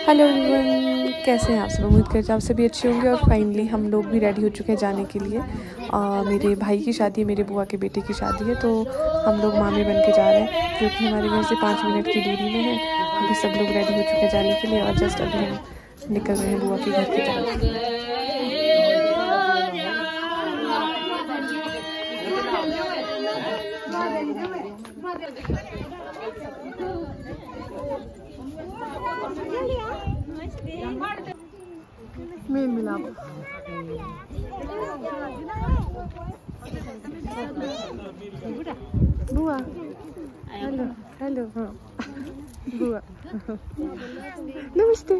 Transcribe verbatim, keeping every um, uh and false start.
Hello everyone, कैसे हैं आप सब। उम्मीद करते हैं आप सभी अच्छे होंगे। और फाइनली हम लोग भी रेडी हो चुके हैं जाने के लिए। आ, मेरे भाई की शादी है, मेरे बुआ के बेटे की शादी है, तो हम लोग मामे बन के जा रहे हैं, जो कि हमारे घर से पाँच मिनट की दूरी में है। अभी सब लोग रेडी हो चुके हैं जाने के लिए और जस्ट अभी हम निकल रहे हैं बुआ के घर की तरफ। मेल मिलाप बुआ, हेलो हेलो, हाँ बुआ नमस्ते।